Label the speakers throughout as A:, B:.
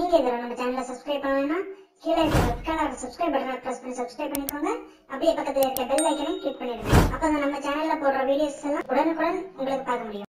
A: நீங்க இதெல்லாம் நம்ம சேனலை சப்ஸ்கிரைப் பண்ணணும்னா கீழே இருக்க ரெட் கலர் சப்ஸ்கிரைப் பட்டனை பிரஸ் பண்ணி சப்ஸ்கிரைப் பண்ணிக்கோங்க. அப்படியே பக்கத்துல இருக்க பெல் ஐக்கனையும் கிளிக் பண்ணிடுங்க. அப்பதான் நம்ம சேனல்ல போடுற வீடியோஸ் எல்லாம் உடனுக்குடன் உங்களுக்கு பார்க்க முடியும்.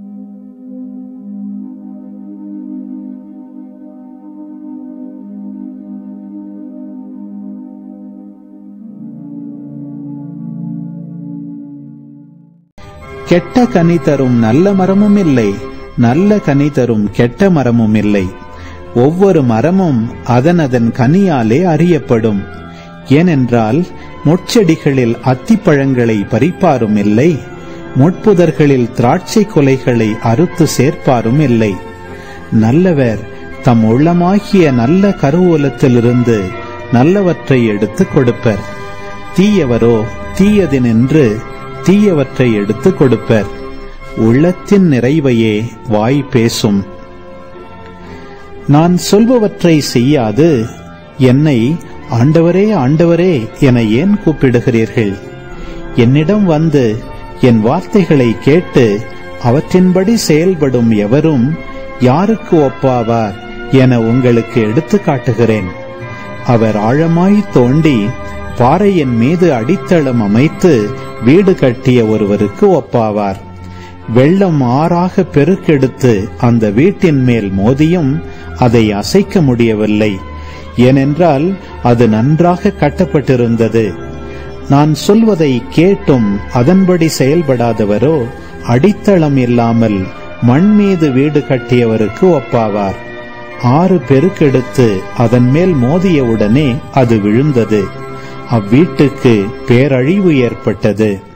B: கெட்ட கனி தரும் நல்ல மரமும் இல்லை, நல்ல கனி தரும் கெட்ட மரமும் இல்லை. ஒவ்வொரு மரமும் அதன் கனியாலே அறியப்படும். ஏனென்றால் முட்செடிகளில் அத்திப்பழங்களை பறிப்பாரும் இல்லை, முட்புதர்களில் திராட்சை கொலைகளை அறுத்து சேர்ப்பாரும் இல்லை. நல்லவர் தம் உள்ளமாகிய நல்ல கருவூலத்திலிருந்து நல்லவற்றை எடுத்து கொடுப்பர். தீயவரோ தீயதினின்று தீயவற்றை எடுத்து கொடுப்பர். உள்ளத்தின் நிறைவையே வாய் பேசும். நான் சொல்பவற்றை செய்யாது என்னை ஆண்டவரே ஆண்டவரே என ஏன் கூப்பிடுகிறீர்கள்? என்னிடம் வந்து என் வார்த்தைகளை கேட்டு அவற்றின்படி செயல்படும் எவரும் யாருக்கு ஒப்பாவார் என உங்களுக்கு எடுத்து காட்டுகிறேன். அவர் ஆழமாய் தோண்டி பாறையின் மீது அடித்தளம் அமைத்து வீடு கட்டிய ஒருவருக்கு ஒப்பாவார். வெள்ளம் ஆறாக பெருக்கெடுத்து அந்த வீட்டின் மேல் மோதியும் அதை அசைக்க முடியவில்லை. ஏனென்றால் அது நன்றாக கட்டப்பட்டிருந்தது. நான் சொல்வதை கேட்டும் அதன்படி செயல்படாதவரோ அடித்தளம் இல்லாமல் மண் மீது வீடு கட்டியவருக்கு ஒப்பாவார். ஆறு பெருக்கெடுத்து அதன் மேல் மோதியவுடனே அது விழுந்தது. அவ்வீட்டுக்கு பேரழிவு ஏற்பட்டது.